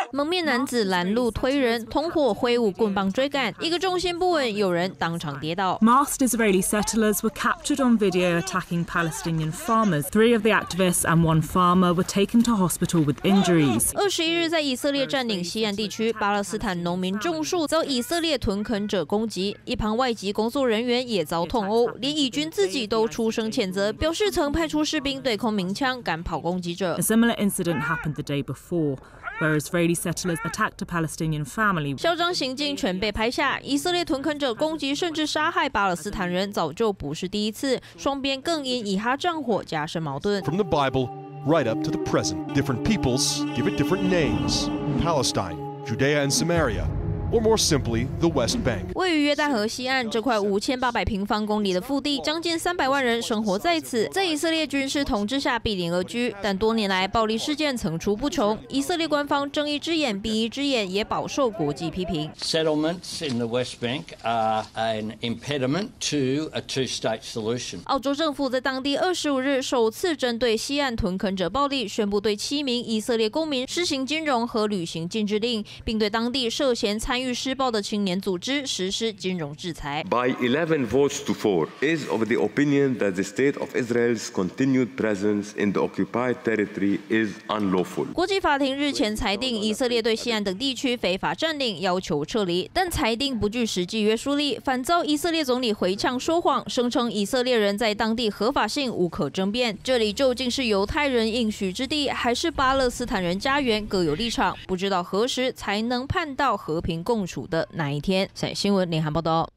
蒙面男子拦路推人，同伙挥舞棍棒追赶，一个重心不稳，有人当场跌倒。 Masked Israeli settlers were captured on video attacking Palestinian farmers. 3 of the activists and 1 farmer were taken to hospital with injuries. 21日，在以色列占领西岸地区，巴勒斯坦农民种树遭以色列屯垦者攻击，一旁外籍工作人员也遭痛殴，连以军自己都出声谴责，表示曾派出士兵对空鸣枪赶跑攻击者。 A similar incident happened the day before, where Israeli settlers attacked a Palestinian family. 嚣张行径全被拍下，以色列屯垦者攻击甚至杀害巴勒斯坦人，早就不是第一次，双边更因以哈战火加深矛盾。 From the Bible right up to the present, different peoples give it different names: Palestine, Judea and Samaria, or more simply, the West Bank. 位于约旦河西岸这块5800平方公里的腹地，将近300万人生活在此，在以色列军事统治下闭邻而居。但多年来暴力事件层出不穷，以色列官方睁一只眼闭一只眼，也饱受国际批评。 Settlements in the West Bank are an impediment to a two-state solution. 澳洲政府在当地25日首次针对西岸屯垦者暴力，宣布对7名以色列公民施行金融和旅行禁制令，并对当地涉嫌参与施暴的青年组织实施金融制裁。 By 11 votes to 4, is of the opinion that the state of Israel's continued presence in the occupied territory is unlawful. 国际法庭日前裁定，以色列对西岸等地区非法占领，要求撤离，但裁定不具实际约束力，反遭以色列总理回呛说谎，声称以色列人在当地合法性无可争辩。这里究竟是犹太人应许之地，还是巴勒斯坦人家园，各有立场，不知道何时才能盼到和平共处的那一天。新闻联合报道。